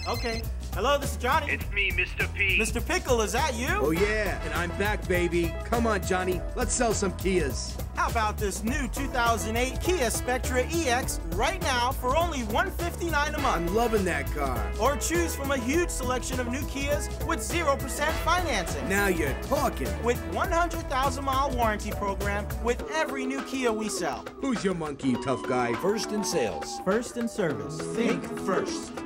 Okay. Hello, this is Johnny. It's me, Mr. P. Mr. Pickle, is that you? Oh, yeah, and I'm back, baby. Come on, Johnny, let's sell some Kias. How about this new 2008 Kia Spectra EX right now for only $159 a month? I'm loving that car. Or choose from a huge selection of new Kias with 0% financing. Now you're talking. With 100,000-mile warranty program with every new Kia we sell. Who's your monkey, tough guy? First in sales. First in service. Think first.